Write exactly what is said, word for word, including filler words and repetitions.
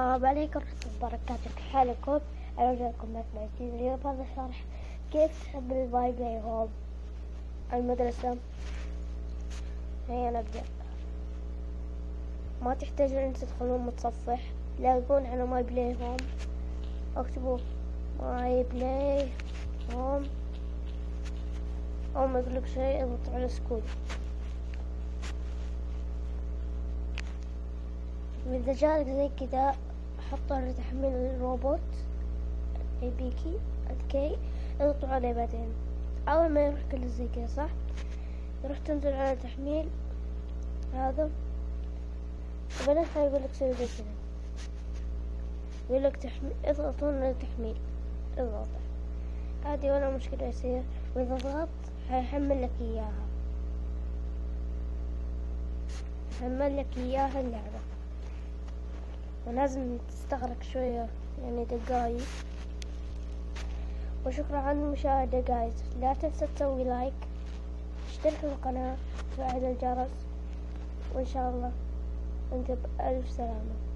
السلام عليكم ورحمة الله وبركاته، كيف حالكم؟ أنا رجعكم مع جديد. اليوم هذا شرح كيف تحمل ماي بلاي هوم المدرسة. هيا نبدأ. ما تحتاجون أن تدخلون متصفح، لاقون على ماي بلاي هوم، اكتبوا ماي بلاي هوم أو ما يقولك شيء اضغطوا على سكول. وإذا جالك زي كذا حطوا على تحميل الروبوت اي بيكي اوكي، اضغطوا عليه. بعدين اول ما يروح كله زي كذا صح، يروح تنزل على تحميل هذا، وبعدين حيقولك سوي زي كذا، يقولك تحميل، اضغطون على تحميل، اضغط عادي ولا مشكلة يصير. واذا ضغطت حيحمل لك اياها، حمل لك اياها اللعبة، ولازم تستغرق شوية يعني دقايق. وشكرا على المشاهدة جايز، لا تنسى تسوي لايك، اشترك في القناة، وفعل الجرس، وإن شاء الله انت بألف سلامة.